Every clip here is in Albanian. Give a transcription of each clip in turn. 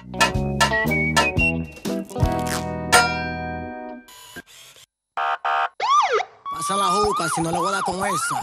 Pasa la juca, si no le voy a dar con esa.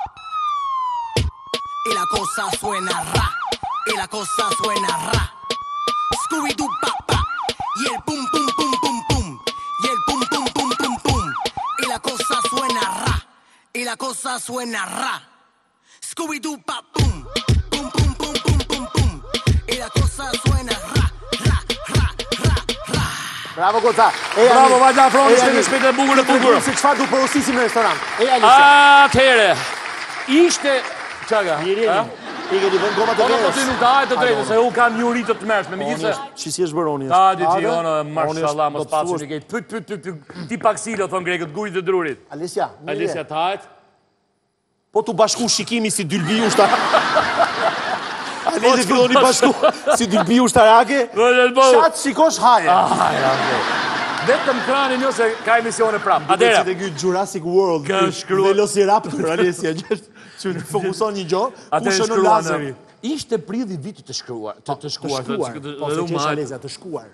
Y la cosa suena ra, y la cosa suena ra. Scooby-Doo, pa, pa. Y el pum, pum, pum, pum, pum. Y el pum, pum, pum, pum, pum. Y la cosa suena ra, y la cosa suena ra. Scooby-Doo, pa, pum. Pum, pum, pum, pum, pum, pum. Y la cosa suena ra, ra, ra, ra, ra. Bravo Goca. Bravo, vajta afroni se në shpejt e bukur e bukur. Se çfarë du porosisim në restorant. Alicia. Atëhere. Ishte çaga. I ke vënë gomat e Ti verës. nuk ka të drejtë se u kam një uri të tmerrshme, megjithëse. Që si është bëroni? Di ti, mashallah, mos pasim i keq. Pyt. Ti pak silo thon grekët, gujt të drurit. Alicia, Alicia tahet. po tu bashku shikimi si dylbi ushtar. Alicia filloni bashku si dylbi ushtarake. Çat shikosh haje. Vetëm kranin jo se ka emisione prap. Atëherë. Si te Jurassic World. Velociraptor Alicia që të fokuson një gjë, kushën në lazeri. Ishte prilli vitit të shkruar, të shkuar, po se qesh Alicia të shkuar.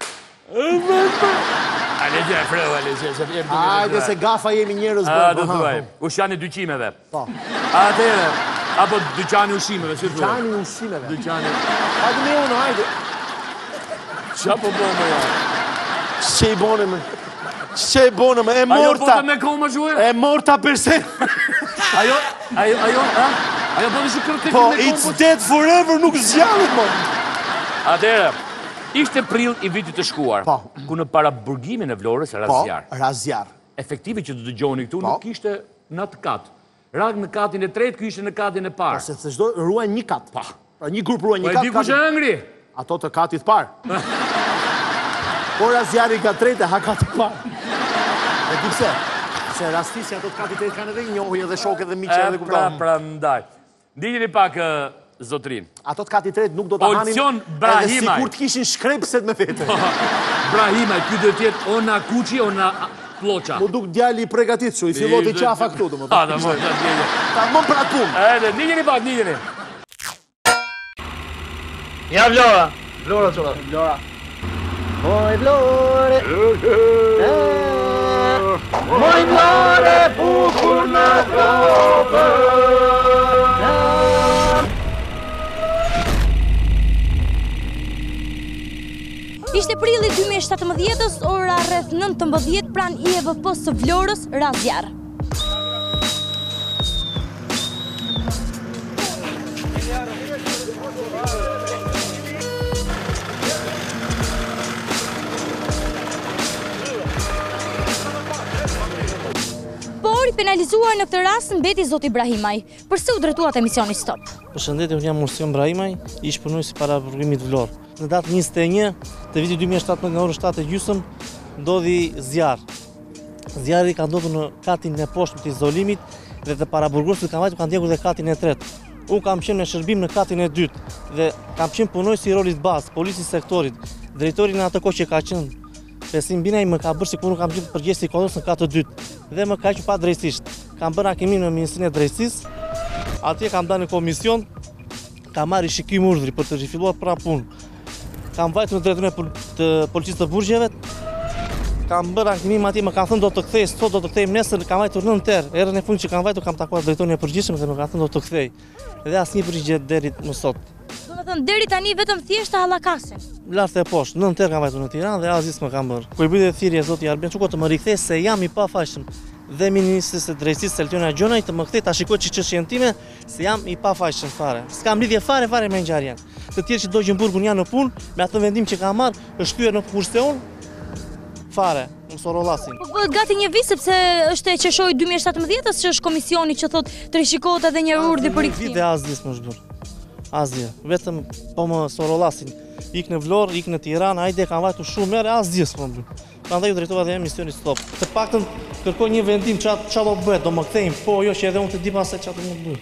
Alicia, freu, Alicia, se vjen. Hajde se gafa jemi njerëz bërë. Do thuaj, ushqani dyqimeve. Po. Atëherë, apo dyqani ushqimeve, si thua? Dyqani ushqimeve. Dyqani. Hajde me unë, hajde. Qa po bëmë ja? Që i bonë më? Që i bonë më? E morta. Ajo po të me koma shuar? E morta përse. Ajo, po të shukër të Po, it's dead forever, nuk zjallit, më. Atëherë, ishte prill i vitit të shkuar, ku në para burgimin e Vlorës, razjar. Po, razjar. Efektivi që të dëgjoni këtu, nuk ishte në atë kat. Rag në katin e tretë, ky ishte në katin e parë. Se të çdo ruajnë një kat. Pra një grup ruajnë një kat. Po e di kush e ëngri? Ato të katit parë. Po razjari ka tretë, ha katit parë. E di pse? Se rastisja ato të katit tretë kanë edhe njohje dhe shokë dhe miqe edhe kupton. Pra ndaj. Ndiqeni pak zotrin. Ato të katit tretë nuk do ta hanin. Olcion Brahimaj. Edhe sikur të kishin shkrepset me vete. Brahimaj, ky do të jetë ona Kuçi, ona Ploça. Mu duk djali i përgatitur, i fillot i qafa këtu, domethënë. Ta më për atë punë. Edhe, ndiqeni pak, ndiqeni. Ja Vlora. Vlora çora. Vlora. Oj Vlore. Moj Vlore, bukur në Vlorë. Ishte prilli 2017-ës, ora rreth 19 pranë IEVP së Vlorës, razjar. Por i penalizuar në këtë rast mbeti zoti Brahimaj. Përse u drejtuat emisioni Stop? Përshëndetje, unë jam Ursion Brahimaj, ish punojës para burgimit Vlorë. Në datë 21 të vitit 2017 nga orë 7:30 ndodhi zjarr. Zjarri ka ndodhur në katin e poshtëm të izolimit dhe të paraburguesit kanë vajtur kanë ndjekur dhe katin e tretë. Unë kam qenë në shërbim në katin e dytë dhe kam qenë punojës i rolit bazë, polici sektorit. Drejtori në atë kohë që ka qenë Pesim Binaj më ka bërë sikur nuk kam gjithë përgjegjësi i kodës në katë të dytë dhe më ka qenë pa drejtësisht. Kam bërë hakimin në Ministrinë e Drejtësisë, atje kam dalë në komision, kam marrë shikim urdhri për të rifilluar pra punë. Kam vajtur në drejtorinë të policisë të Burgjeve, kam bërë hakimin atje, më kanë thënë do të kthej, sot do të kthejmë nesër, kam vajtur 9 herë. Herën e fundit që kam vajtur kam takuar drejtorin e përgjithshëm dhe më kanë thënë do të kthej. Dhe asnjë përgjigje deri më sot. Domethënë deri tani vetëm thjesht hallakasin. Lart e poshtë, 9 herë kam vajtur në Tiranë dhe asgjë s'më kanë bërë. Kur i bëj thirrje zoti Arben Çuko të më rikthej se jam i pafajshëm dhe ministri së drejtësisë Eltiona Gjonaj të më kthej ta shikoj ç'çështjen time se jam i pafajshëm fare. S'kam lidhje fare me ngjarjen. Të tjerë që do Gjëmburgun janë në punë, me atë vendim që kam marrë, është thyer në kurse unë fare, më sorollasin. Po bëhet gati një vit sepse është e qeshoi 2017-s që është komisioni që thotë të rishikohet edhe një urdhër për rikthim. Vite asgjë s'më zhdur. Asgjë, vetëm po më sorollasin. Ik në Vlorë, ik në Tiranë, hajde kam vajtur shumë herë, asgjë s'më bën. Prandaj u drejtova dhe emisioni Stop. Të paktën kërkoj një vendim ç'a do bëhet, do më kthejmë, po jo që edhe unë të di pas se ç'a do më bëj.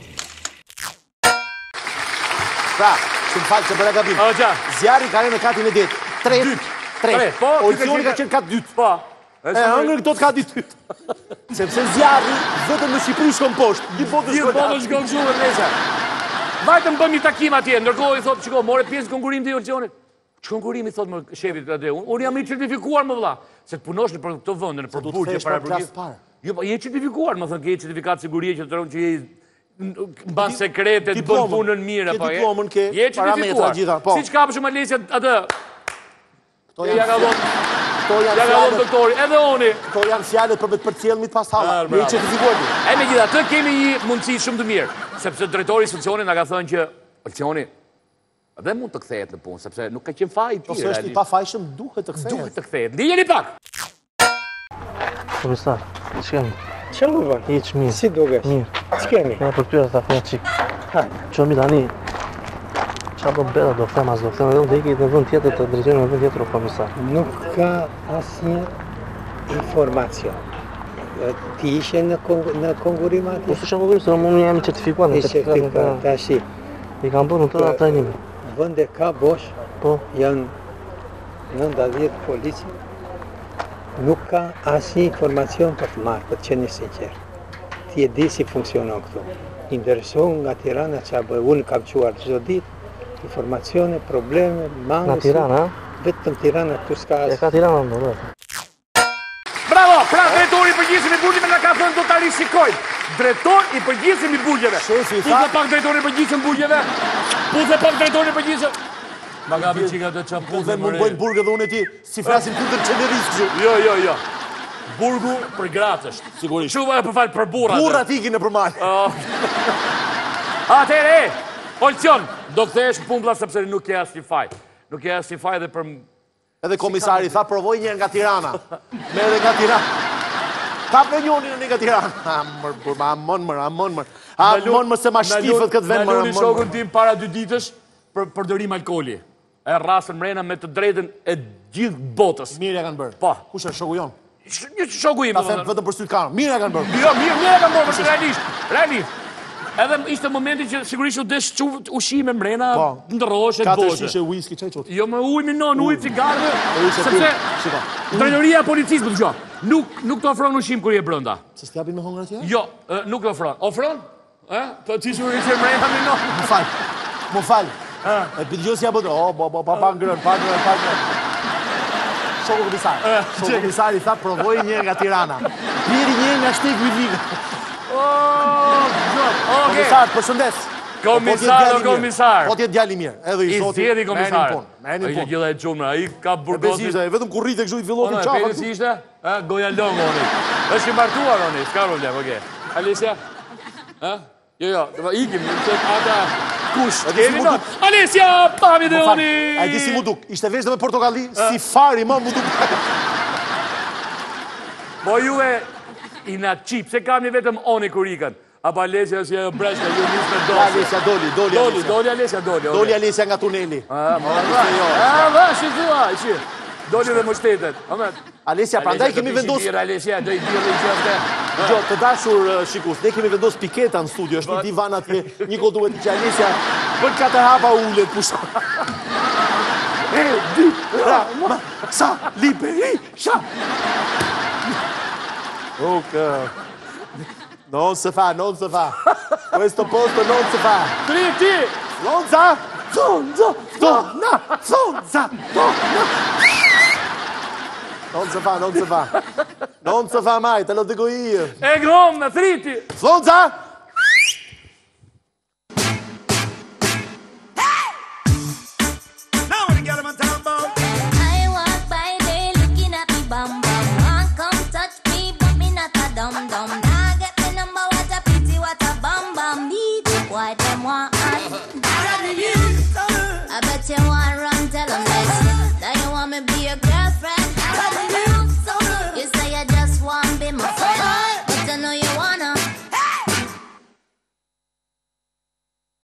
Pra, shumë falë që bëra gabim. Zjarri ka në katin e dytë. Tre. Po, Olcioni ka qenë katë dytë. Po. E hëngër këto të katë dytë. Sepse zjarri vetëm në Shqipëri shkon poshtë. Gjithë botën shkon shumë nëse. Vajtëm bëm një takim atje, ndërkohë i thotë, shiko, more pjesë konkurim të Olcionit. Çkon kurimi thot më shefit atë, unë jam i certifikuar më vëlla, se të punosh në për këto vende, për burgje para burgjes. Jo, po je certifikuar, më thënë ke certifikat sigurie që të thonë që je mbas sekrete, të bën punën mirë apo je. Je certifikuar. Siç ka për shembull Alesia atë. Ja ka dhënë doktori, edhe oni. Këto janë fjalët për me të përcjellmit pas halla. Je certifikuar. Megjithatë kemi një mundësi shumë të mirë, sepse drejtori i institucionit na ka thënë që institucioni edhe mund të kthehet në punë, sepse nuk ka qenë faj i tij. Ose është i pafajshëm, duhet të kthehet. Duhet të kthehet. Ndjeni pak. Komisar, ç'kemi? Ç'më bën? Hiç mirë. Si dukesh? Mirë. Ç'kemi? Ja për pyetja ta fjalë çik. Ha, çomi tani. Çfarë do bëra do them as do them edhe unë në vend tjetër të drejtojmë në vend tjetër o komisar. Nuk ka asnjë informacion. Ti ishe në kongurim aty? Po s'është kongurim, se unë jam certifikuar në certifikat. Tashi. I kam bërë në të trajnime. Vende ka bosh, po janë 90 polici. Nuk ka asnjë informacion për të marrë, për të qenë sinqer. Ti e di si funksionon këtu. Intereson nga Tirana ç'a bëj, unë kam quar çdo ditë informacione, probleme, mangësi. Nga Tirana, vetëm Tirana këtu s'ka as. E ka Tirana në Bravo, pra drejtori i përgjithshëm i burgjeve na ka thënë do ta rishikojmë. Drejtor i përgjithshëm i burgjeve. Puzë pak drejtori i përgjithshëm burgjeve. Puzë pak drejtori i përgjithshëm. Ma gabi çika të çam puzë. Mund bëjnë burgë dhe unë ti, si flasim kundër qeverisë kështu. Jo. Burgu për gratë është, sigurisht. Çuva për fal për burrat. Burrat ikin në përmal. Atëre, Olcion, do kthehesh në punë sepse nuk ke asnjë faj. Nuk ke asnjë faj edhe për edhe komisari tha provoj një nga Tirana. Merre nga Tirana. Kap në njonin nga Tirana. Amon më se ma shtifët këtë vend. Në luni shokun tim para 2 ditësh për përdërim alkooli. E rrasën mrena me të drejtën e gjithë botës. Mirë e kanë bërë. Po. Kush është shoku jon? Një shoku im. Ta them vetëm për syt kanë. Mirë e kanë bërë. Jo, mirë e kanë bërë, realisht. Edhe ishte momenti që sigurisht u desh ushqime mrena, ndërrohesh e botë. 4 shishe whisky, çaj çot. Jo, më ujë minon, ujë cigarë, sepse drejtoria e policisë më dëgjoj. Nuk të ofron ushqim kur je brenda. Se s'tjapin me hongër atje? Jo, nuk të ofron. Ofron? Po ti sigurisht që mrena minon. Më fal. E dëgjoj si apo pa ngrën. Shoku komisar. Shoku komisari tha provoj një nga Tirana. Biri një nga Shteg Villiga. Komisar, përshëndes. Komisar. Po t'jetë djali mirë. Edhe i zoti. I zjedi komisar. Menin pun. Gjitha e qumë, a i ka burgosit. Vetëm kur rritë e kështu i fillotin qafën. Pejtë si ishte? Goja longë, oni. Është i martuar, oni. S'ka problem, oke. Alesia? Jo, ikim. Ata, kush? Alesia, pami dhe oni. A i di si mu duk. Ishte vesh dhe me portokalli, si fari ma mu duk. Po juve i na qip, se kam një vetëm oni kur ikën. Apo Alesia si e breshte, ju njës me dosë. Alesia, doli Alesia. Doli Alesia nga tuneli. Shi thua, shi. Doli dhe më shtetet. Alesia, prandaj kemi vendos... Alesia, do i birë i qëfte. Gjo, të dashur shikus, ne kemi vendos piketa në studio, është një divan atje, një kohë duhet që Alesia për 4 hapa ullet, pusha. Sa, liberi, sa. Non se fa. Questo posto non se fa. Triti! Zonza! Non se fa mai, te lo dico io. E gomma, triti! Zonza! I walk by, they looking at me, bum bum. One come touch me, but me not a dum dum.